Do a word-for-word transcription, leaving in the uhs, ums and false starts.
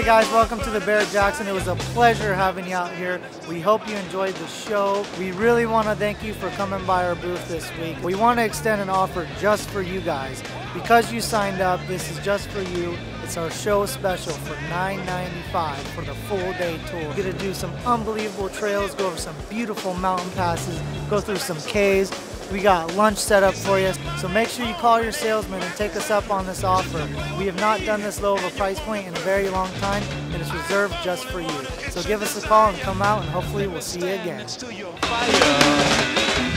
Hey guys, welcome to the Barrett-Jackson. It was a pleasure having you out here. We hope you enjoyed the show. We really want to thank you for coming by our booth this week. We want to extend an offer just for you guys. Because you signed up, this is just for you. It's our show special for nine ninety-five for the full day tour. You're gonna do some unbelievable trails, go over some beautiful mountain passes, go through some caves. We got lunch set up for you. So make sure you call your salesman and take us up on this offer. We have not done this low of a price point in a very long time, and it's reserved just for you. So give us a call and come out, and hopefully we'll see you again.